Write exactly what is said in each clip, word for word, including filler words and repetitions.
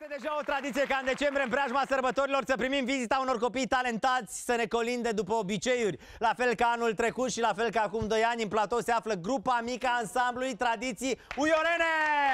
Este deja o tradiție ca în decembrie, în preajma sărbătorilor, să primim vizita unor copii talentați să ne colinde după obiceiuri. La fel ca anul trecut și la fel ca acum doi ani, în platou se află grupa mică a ansamblului Tradiții Uiorene,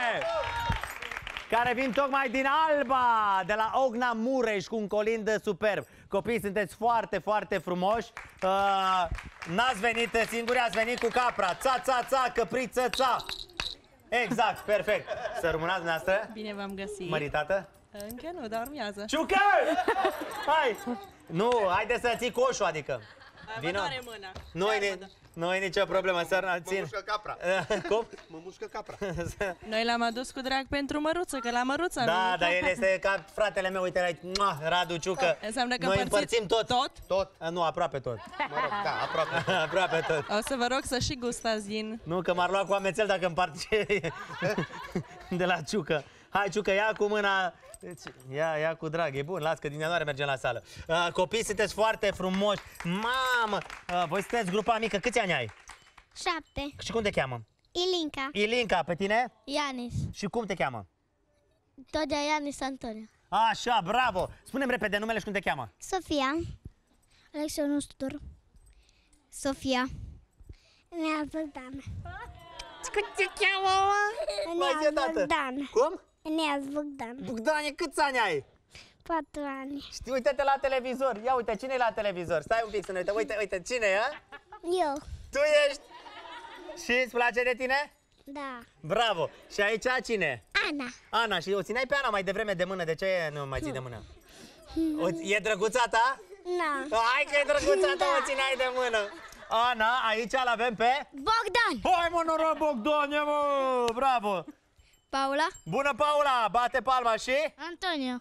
care vin tocmai din Alba, de la Ogna Mureș, cu un colind superb. Copiii, sunteți foarte, foarte frumoși. Uh, N-ați venit singuri, ați venit cu capra. Ța, ța, ța, căpriță, ța. Exact, perfect. Să rămânați dumneavoastră. Bine v-am găsit. Măritată? Încă nu, dar urmează. Ciucă! Hai! Nu, haide să ții coșul, adică. Vino. Mâna. Nu-i nu nicio problemă, să țin. Mă mușcă capra. Cum? Mă mușcă capra. Noi l-am adus cu drag pentru Măruță, că la Măruța. Da, dar el este ca fratele meu, uite aici, Radu Ciucă. Înseamnă că noi împărțiți împărțim tot. Tot? Tot? Nu, aproape tot. Mă rog, da, aproape. Aproape tot. O să vă rog să și gustați din... Nu, că m-ar lua cu amețel dacă împart de la Ciucă. Hai, Ciucă, ia cu mâna. Ia, ia cu drag, e bun, las că din ianuarie mergem la sală. uh, Copii, sunteți foarte frumoși. Mamă, uh, voi sunteți grupa mică, câți ani ai? Șapte. Și cum te cheamă? Ilinca. Ilinca, pe tine? Ianis. Și cum te cheamă? Todea Ianis Antonio. Așa, bravo! Spune-mi repede numele și cum te cheamă? Sofia. Alexei Nustur. Sofia. Nea Bogdan. Cum te cheamă, mă? Nea Bogdan. Cum? Nea Bogdan. Bogdane, câți ani ai? Patru ani. Știi, uite-te la televizor. Ia uite, cine e la televizor? Stai un pic să ne uităm. Uite, uite, cine e? Eu. Tu ești? Și îți place de tine? Da. Bravo! Și aici cine? Ana. Ana, și o țineai pe Ana mai devreme de mână. De ce nu mai ții de mână? O, e drăguța ta? Da. Hai că e drăguța ta, o țineai de mână. Ana, aici l-avem pe... Bogdan. Hai mă, noroc, Bogdane, mă! Bravo! Paula. Bună, Paula! Bate palma și... Antonio.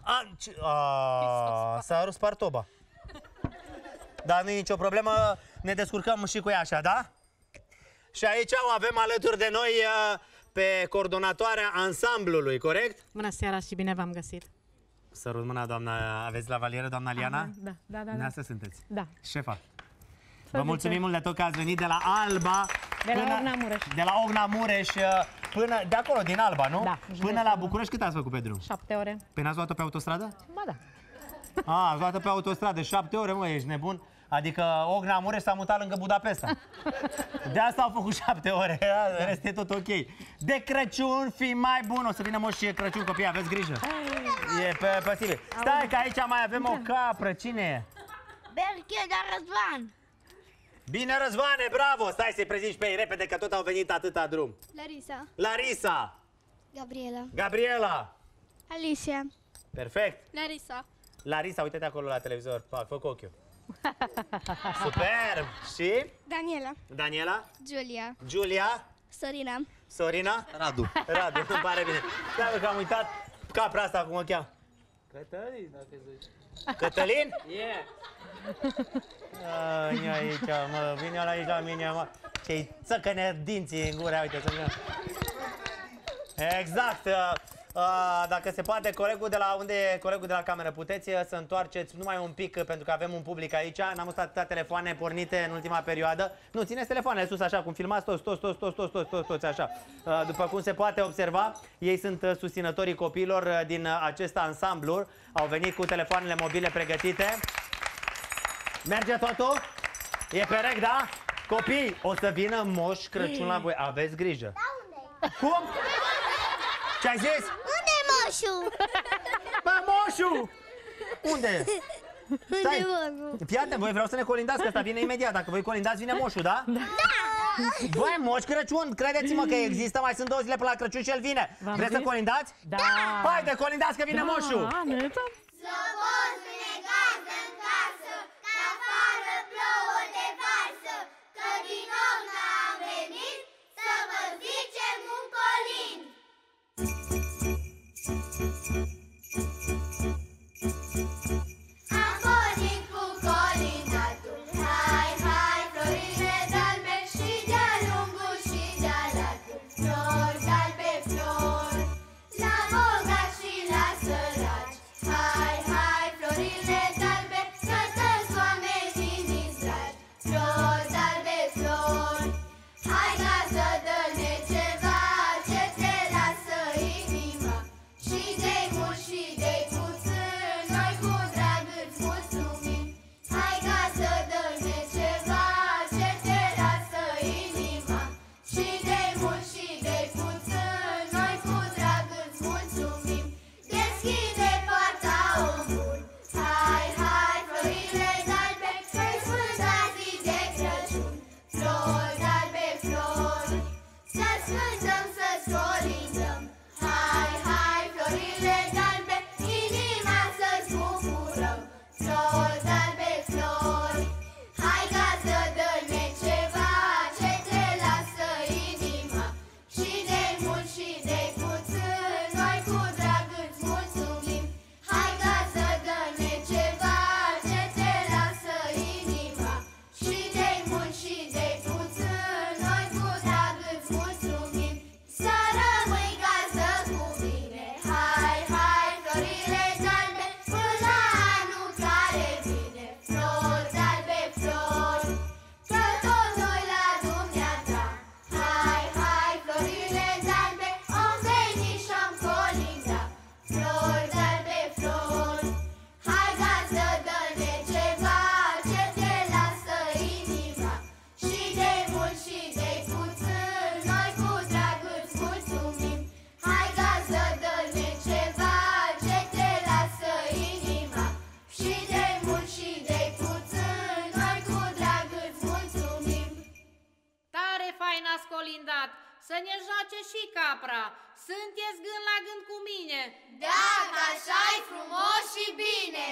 S-a rus partoba. Dar nu e nicio problemă, ne descurcăm și cu ea așa, da? Și aici o avem alături de noi pe coordonatoarea ansamblului, corect? Bună seara și bine v-am găsit. Sărut mâna, doamna, aveți la valieră, doamna Liana? Aha, da, da, da. Da. Asta sunteți? Da. Șefa. Vă mulțumim mult de tot că ați venit de la Alba de până, la Ogna Mureș. De la Ogna Mureș până, de acolo, din Alba, nu? Da. Până la București, cât ați făcut pe drum? Șapte ore. Păi n-ați luat-o pe autostradă? Ba da. A, ați luat-o pe autostradă, șapte ore, mă, ești nebun? Adică Ogna Mureș s-a mutat lângă Budapesta. De asta au făcut șapte ore, în rest e tot ok. De Crăciun, fi mai bun, o să vină moș și Crăciun, copii, aveți grijă. E pe posibil. Stai că aici mai avem o capră, cine e? Berche de Răzvan. Bine, Răzvane, bravo! Stai să-i prezinți pe ei repede, că tot au venit atâta drum. Larisa. Larisa. Gabriela. Gabriela. Alicia. Perfect. Larisa. Larisa, uite-te acolo la televizor. Fac, fă cu ochiul. Superb. Și? Daniela. Daniela. Giulia. Giulia. Sorina. Sorina. Radu. Radu, îmi pare bine. Stai că am uitat capra asta, cum o cheamă. Cătălin, dacă zici. Cătălin? Yeah. Vine aici, mă, vine aici la mine, mă. Ce-i țăcăne dinții în gură, uite, să vină. Exact. Uh, dacă se poate, colegul de la unde e colegul de la cameră, puteți să întoarceți numai un pic, pentru că avem un public aici. N-am văzut atâtea telefoane pornite în ultima perioadă. Nu, țineți telefoanele sus așa, cum filmați toți, toți, toți, toți, toți, toți, toți, toți așa. Uh, după cum se poate observa, ei sunt susținătorii copiilor din acest ansamblu. Au venit cu telefoanele mobile pregătite. Merge totul? E perec, da? Copii, o să vină Moș Crăciun la voi. Aveți grijă. Da, unde? Cum? Ce-ai zis? Unde e moșul? Bă, Moșu! Unde? Stai. Unde Fii atent, voi vreau să ne colindați, că ăsta vine imediat. Dacă voi colindați, vine Moșu, da? Da! Băi, Moș Crăciun, credeți-mă că există, mai sunt două zile până la Crăciun și el vine. Vreți să colindați? Da. Haide, colindați că vine Moșu! Da, neta. Slobos vine gazdă în casă, că afară plouă de varsă, că din nou n-am venit să vă zicem un colind. Am pornit cu colindatul, hai, hai, florile de-albe și de-a lungul și de-a latul, flori de-albe flori, la bogați și la săraci, hai, hai, florile de-albe, că toți oamenii din dragi, flori de-albe flori, hai gazdă, dă-ne ceva ce te lasă inima și de-i mult să ne joace și capra. Sunteți gând la gând cu mine? Dacă așa-i frumos și bine.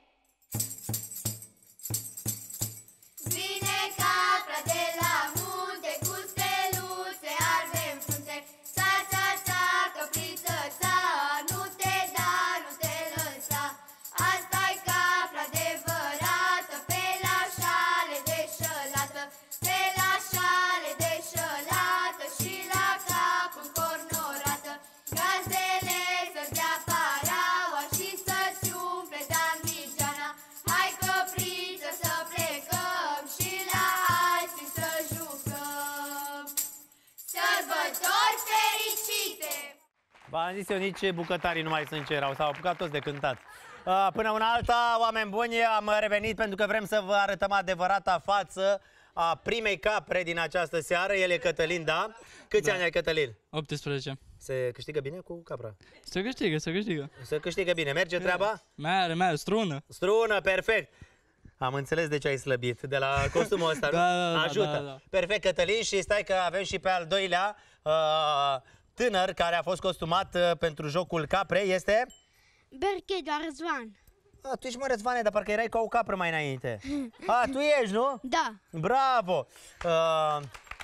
Vine capra de la munte cu steluțe albe în frunte. Ța, ța, ța, căpriță, ța, nu te da, nu te lăsa. Asta-i capra adevărată, pe la șale deșălată, pe la șale deșălată și la cap încornorată. Gazdele să-ți dea paraua și să-ți umple damigeana. Hai căpriță să plecăm și la alții să jucăm. Sărbători fericite! V-am zis eu, nici bucătarii nu mai sunt ce erau, s-au apucat toți de cântat. Uh, Până una alta, oameni buni, am revenit pentru că vrem să vă arătăm adevărata față a primei capre din această seară. El e Cătălin, da? Câți Da. ani ai, Cătălin? optsprezece. Se câștigă bine cu capra? Se câștigă, se câștigă. Se câștigă bine. Merge treaba? Mere, mere, strună. Strună, perfect. Am înțeles de ce ai slăbit, de la costumul ăsta, nu? Da, da, da, Ajută. da, da. Perfect, Cătălin, și stai că avem și pe al doilea uh, tânăr care a fost costumat uh, pentru jocul caprei, este... Berchedo Răzvan. A, tu ești, mă, Răzvane, dar parcă erai ca o capră mai înainte. A, tu ești, nu? Da. Bravo! Uh...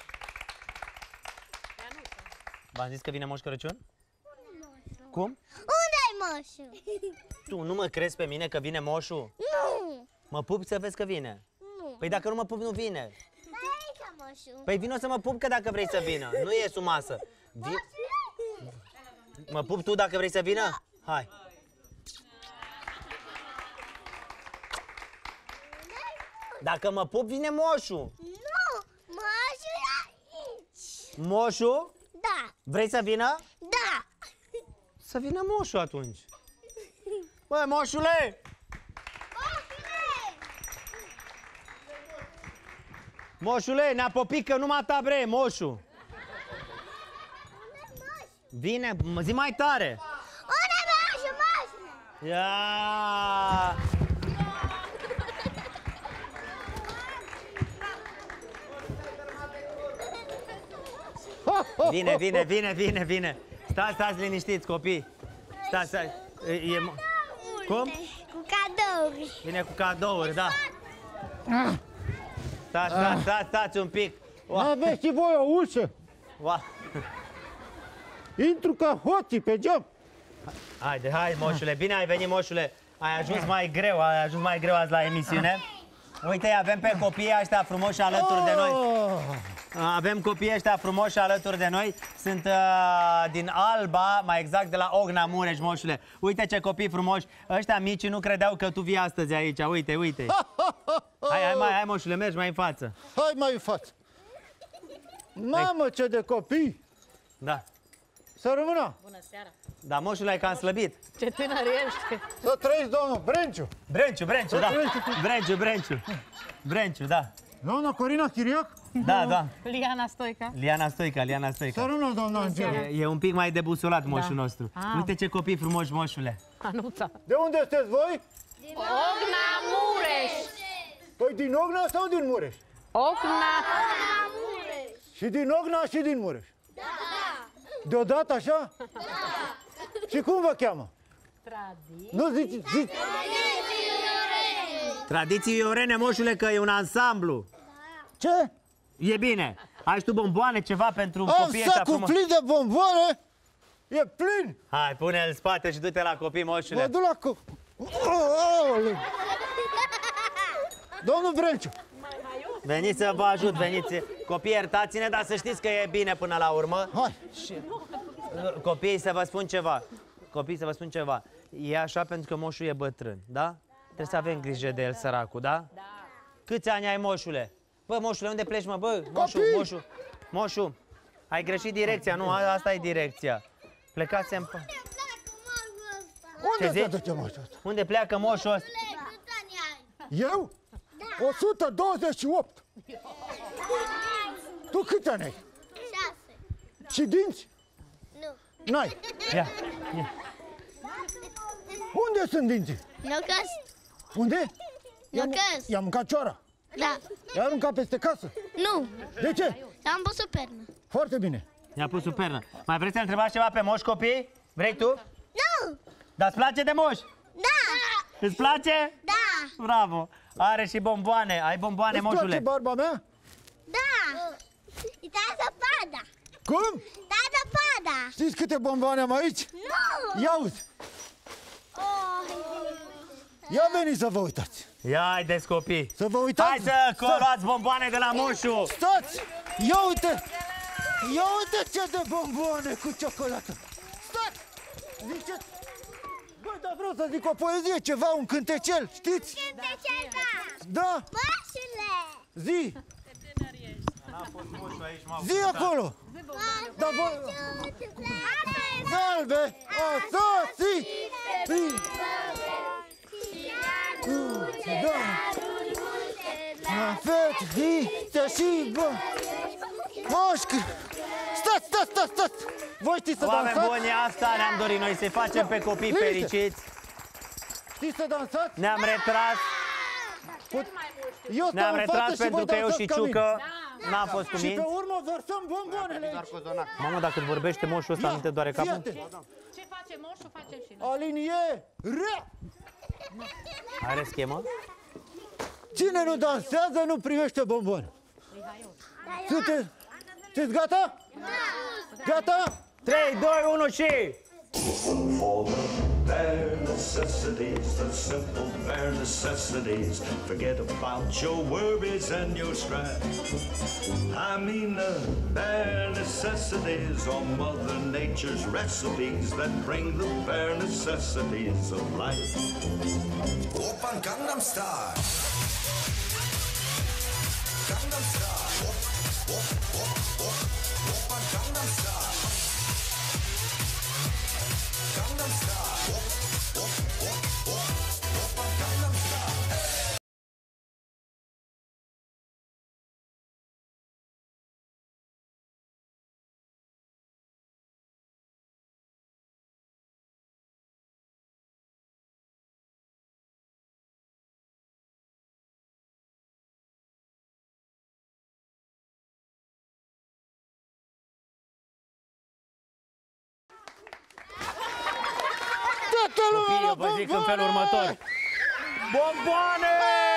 V-am zis că vine Moș Crăciun? Cum? Unde-i moșul? Tu nu mă crezi pe mine că vine moșul? Nu. Mă pup să vezi că vine. Nu. Păi dacă nu mă pup, nu vine. Da, aici moșul. Păi vino să mă pup că dacă vrei să vină. Nu e sub masă. Vi... Mă pup tu dacă vrei să vină? Hai. Dacă mă pup, vine moșul. Nu, moșul e aici. Moșul? Da, Vrei să vină? da. Să vină moșul atunci. Băi, moșule! Moșule, ne-a popit că numai ta vrei, moșul. Vine, mă zi mai tare. Unde moșul, moșul? Ia! Vine, vine, vine, vine, vine. Stați, stați liniștiți, copii. Stați, stați. E, e... Cum? Cu cadouri. Vine cu cadouri, da. Stați, stați, stați, stați un pic. Ua, Aveți și voi o ușă? ua. Intru ca hoții pe geam. Haide, hai, moșule. Bine ai venit, moșule. Ai ajuns mai greu, ai ajuns mai greu azi la emisiune. Uite, avem pe copiii ăștia frumoși alături de noi. Avem copiii ăștia frumoși alături de noi. Sunt uh, din Alba, mai exact de la Ogna Mureș, moșule. Uite ce copii frumoși. Ăștia mici nu credeau că tu vii astăzi aici. Uite, uite. Hai, hai, mai, hai, moșule, mergi mai în față. Hai mai în față. Mamă, ce de copii! Da. Să rămână! Da, moșule, ai cam slăbit. Ce tânăr ești! Să trăiți, domnul Brenciu! Brenciu, Brenciu, da. Brenciu, Brenciu. Brenciu, da. Doamna Corina Chiriac? Da, da. Liana Stoica. Liana Stoica, Liana Să Stoica. rămână, doamna Angela! E, e un pic mai debusolat moșul nostru. Ah. Uite ce copii frumoși, moșule. Anuța. De unde sunteți voi? Ogna Mureș! Păi din Ogna sau din Mureș? Ocna. Și din Ogna și din Mureș? Da! Deodată așa? Da! Și cum vă cheamă? Tradiție. Nu zici, zici... Tradiții iorene, moșule, că e un ansamblu. Ce? E bine. Ai și tu bomboane, ceva pentru Am copiii ăștia sacul frumoși? plin de bomboane? E plin! Hai, pune-l în spate și du-te la copii, Mă moșule. duc la cu... Aoleu. Domnul Brenciu! Veniți să vă ajut, veniți. Copii, iertați-ne, dar să știți că e bine până la urmă. Hai! Copiii, să vă spun ceva. Copiii, să vă spun ceva. E așa pentru că moșul e bătrân, da? Trebuie să avem grijă de el, săracul, da? Da. Câți ani ai, moșule? Bă, moșule, unde pleci, mă? Bă, moșu, Copii! moșu, moșu. Ai greșit direcția, nu? A- Asta e direcția. Plecați în... Unde zici? te duce moșul ăsta? Unde pleacă moșul ăsta? Eu? o sută douăzeci și opt. Tu câte ani ai? Șase. Și dinți? Nu. N-ai. Ia, ia. Unde sunt dinții? Nocăs. Unde? Nocăs. I-am mâncat cioara. Da. I-a aruncat peste casă. Nu. De ce? Am pus o pernă. Foarte bine. I-a pus sub pernă. Mai vreți să întrebați ceva pe moș, copii? Vrei tu? Nu! Dar îți place de moș? Da! Îți place? Da! Bravo! Are și bomboane. Ai bomboane, Îți place moșule? barba mea? Da! E tata pada! Cum? Tata pada! Știți câte bomboane am aici? Nu! Ia uzi! Ia veniți să vă uitați! Ia haideți, copii! Să vă uitați! Hai să luați bomboane de la moșu! Stați! Ia uite! Ia uite ce de bomboane cu ciocolată! Stați! Ziceți! Băi, dar vreau să zic o poezie, ceva, un cântecel, știți? Cântecel, da! Da! Moșule! Zi! Zi acolo! Da, bă... Salve! A sosit! Da! La fetiță și bă... Moșcă! Stați, stați, stați, stați! Voi știți să Oameni dansați? buni, asta ne-am dorit noi, să-i facem pe copii Liniște. fericiți. Știți să dansați? Ne-am retras, Eu stau ne-am în retras față și pentru voi că eu dansați și ca mine. Ciucă n-am fost cu Și pe minți. urmă vărsăm bomboanele Doar aici. cozonac. Mamă, dacă îți vorbește moșul ăsta, nu te doare Fii capul? atent. Ce face moșul, facem și noi. Alinie! Re! Are schemă? Cine nu dansează nu primește bomboane. Sunteți? Sunteți gata? Gata? trei, doi, unu și... For the bare necessities, the simple bare necessities. Forget about your worries and your strife. I mean the bare necessities are Mother Nature's recipes that bring the bare necessities of life. Open Gangnam Style. Gangnam Style. Op, op, op, op. Open Gangnam Style. Gangnam Style. Op, op, op, op. Open Gangnam Style. Toată lumea Copiii, la eu vă zic în felul bomboane! următor. Bomboane!